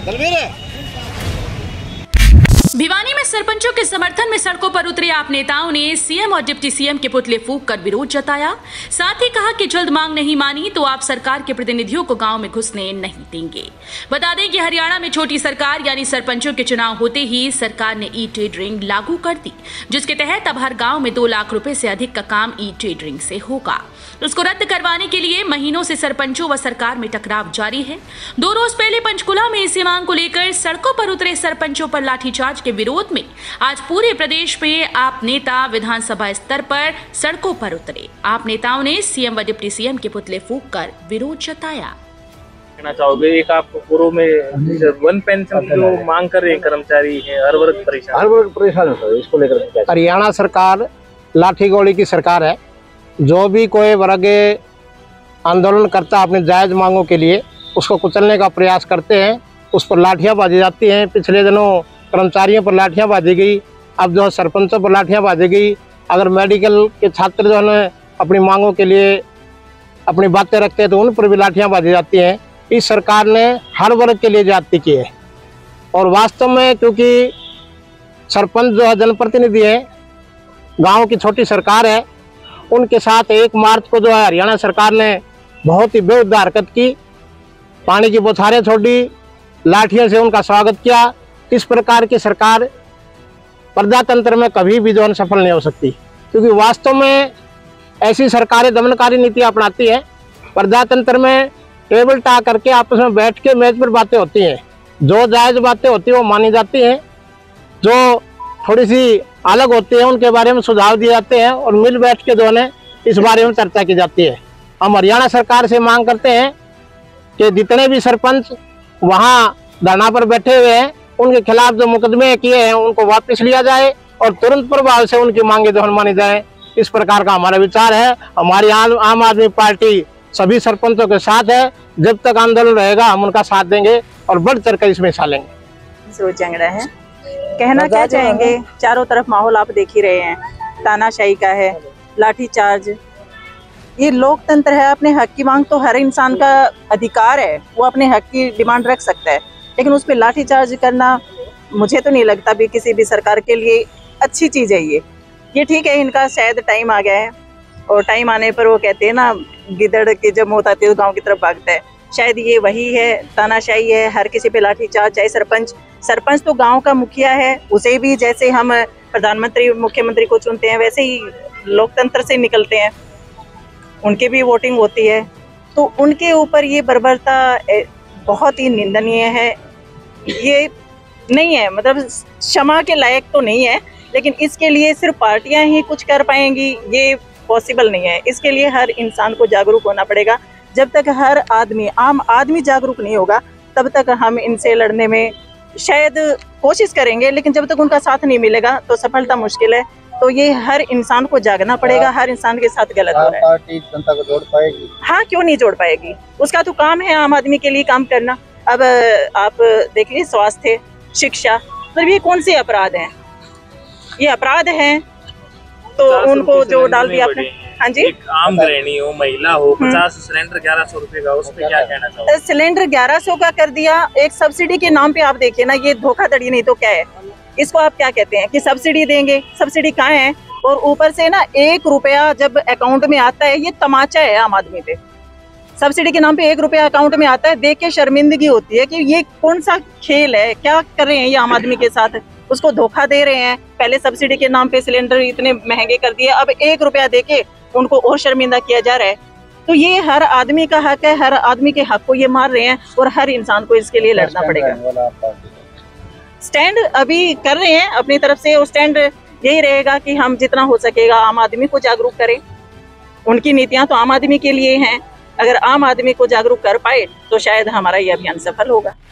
भिवानी में सरपंचों के समर्थन में सड़कों पर उतरे आप नेताओं ने सीएम और डिप्टी सीएम के पुतले फूंक कर विरोध जताया। साथ ही कहा कि जल्द मांग नहीं मानी तो आप सरकार के प्रतिनिधियों को गांव में घुसने नहीं देंगे। बता दें कि हरियाणा में छोटी सरकार यानी सरपंचों के चुनाव होते ही सरकार ने ई टेंडरिंग लागू कर दी, जिसके तहत अब हर गाँव में 2 लाख रुपए से अधिक का काम ई टेंडरिंग से होगा। उसको रद्द करवाने के लिए महीनों से सरपंचों व सरकार में टकराव जारी है। 2 रोज पहले पंचकुला में इसी मांग को लेकर सड़कों पर उतरे सरपंचों पर लाठीचार्ज के विरोध में आज पूरे प्रदेश में आप नेता विधानसभा स्तर पर सड़कों पर उतरे। आप नेताओं ने सीएम व डिप्टी सीएम के पुतले फूंक कर विरोध जताया। कहना चाहोगे, एक आपको पूर्व में वन पेंशन जो मांग कर रहे हैं कर्मचारी हैं, हर वर्ग परेशान होता है, इसको लेकर हरियाणा सरकार लाठी गोली की सरकार है। जो भी कोई वर्ग आंदोलन करता अपने जायज मांगों के लिए उसको कुचलने का प्रयास करते हैं, उस पर लाठियां बाजी जाती हैं। पिछले दिनों कर्मचारियों पर लाठियां बाजी गई, अब जो है सरपंचों पर लाठियां बाजी गई। अगर मेडिकल के छात्र जो है अपनी मांगों के लिए अपनी बातें रखते हैं तो उन पर भी लाठियां बाजी जाती हैं। इस सरकार ने हर वर्ग के लिए ज्यादती की है और वास्तव में क्योंकि सरपंच जो है जनप्रतिनिधि है, गाँव की छोटी सरकार है, उनके साथ 1 मार्च को जो है हरियाणा सरकार ने बहुत ही बेहुदा हरकत की, पानी की बौछारें छोड़ी, लाठियों से उनका स्वागत किया। इस प्रकार की सरकार प्रजातंत्र में कभी भी जो है सफल नहीं हो सकती, क्योंकि वास्तव में ऐसी सरकारें दमनकारी नीति अपनाती हैं। प्रजातंत्र में टेबल टा करके आपस में बैठ के मेज पर बातें होती हैं, जो जायज बातें होती हैं वो मानी जाती हैं, जो थोड़ी सी अलग होते हैं उनके बारे में सुझाव दिए जाते हैं और मिल बैठ के जो है इस बारे में चर्चा की जाती है। हम हरियाणा सरकार से मांग करते हैं कि जितने भी सरपंच वहां धरना पर बैठे हुए हैं उनके खिलाफ जो मुकदमे किए हैं उनको वापस लिया जाए और तुरंत प्रभाव से उनकी मांगे जो मानी जाए। इस प्रकार का हमारा विचार है। हमारी आम आदमी पार्टी सभी सरपंचों के साथ है। जब तक आंदोलन रहेगा हम उनका साथ देंगे और बढ़ चढ़ कर इसमें हिस्सा लेंगे। कहना क्या चाहेंगे, चारों तरफ माहौल आप देख ही रहे हैं, तानाशाही का है, लाठीचार्ज। ये लोकतंत्र है, अपने हक की मांग तो हर इंसान का अधिकार है, वो अपने हक की डिमांड रख सकता है, लेकिन उस पर लाठीचार्ज करना मुझे तो नहीं लगता भी किसी भी सरकार के लिए अच्छी चीज़ है। ये ठीक है, इनका शायद टाइम आ गया है और टाइम आने पर वो कहते हैं ना, गिदड़ के जब मौत आती है तो गाँव की तरफ भागता है। शायद ये वही है, तानाशाही है, हर किसी पे लाठीचार्ज। चाहे सरपंच तो गांव का मुखिया है, उसे भी जैसे हम प्रधानमंत्री मुख्यमंत्री को चुनते हैं वैसे ही लोकतंत्र से निकलते हैं, उनके भी वोटिंग होती है, तो उनके ऊपर ये बर्बरता बहुत ही निंदनीय है। ये नहीं है, मतलब क्षमा के लायक तो नहीं है, लेकिन इसके लिए सिर्फ पार्टियां ही कुछ कर पाएंगी ये पॉसिबल नहीं है। इसके लिए हर इंसान को जागरूक होना पड़ेगा। जब तक हर आदमी, आम आदमी जागरूक नहीं होगा तब तक हम इनसे लड़ने में शायद कोशिश करेंगे, लेकिन जब तक उनका साथ नहीं मिलेगा तो सफलता मुश्किल है। तो ये हर इंसान को जागना पड़ेगा। हर इंसान के साथ गलत हो रहा है। पार्टी जनता को जोड़ पाएगी? हाँ, क्यों नहीं जोड़ पाएगी, उसका तो काम है आम आदमी के लिए काम करना। अब आप देखिए, स्वास्थ्य, शिक्षा, मतलब ये कौन से अपराध हैं? ये अपराध हैं तो उनको जो डाल दिया आपने। हाँ जी, एक आम गृहिणी हो, महिला हो, 50 सिलेंडर 1100 रुपए का, उस पर क्या कहना चाहोगे? सिलेंडर 1100 का कर दिया। एक सब्सिडी के नाम पे आप देखिए ना, ये धोखाधड़ी नहीं तो क्या है? इसको आप क्या कहते हैं कि सब्सिडी देंगे? सब्सिडी कहाँ है? और ऊपर से ना 1 रुपया जब अकाउंट में आता है, ये तमाचा है आम आदमी पे। सब्सिडी के नाम पे 1 रुपया अकाउंट में आता है, देख के शर्मिंदगी होती है कि ये कौन सा खेल है, क्या कर रहे हैं ये आम आदमी के साथ। उसको धोखा दे रहे हैं। पहले सब्सिडी के नाम पे सिलेंडर इतने महंगे कर दिए, अब 1 रुपया देके उनको और शर्मिंदा किया जा रहा है। तो ये हर आदमी का हक है, हर आदमी के हक को ये मार रहे हैं और हर इंसान को इसके लिए लड़ना पड़ेगा। स्टैंड अभी कर रहे हैं अपनी तरफ से, और स्टैंड यही रहेगा कि हम जितना हो सकेगा आम आदमी को जागरूक करें। उनकी नीतियां तो आम आदमी के लिए हैं, अगर आम आदमी को जागरूक कर पाए तो शायद हमारा ये अभियान सफल होगा।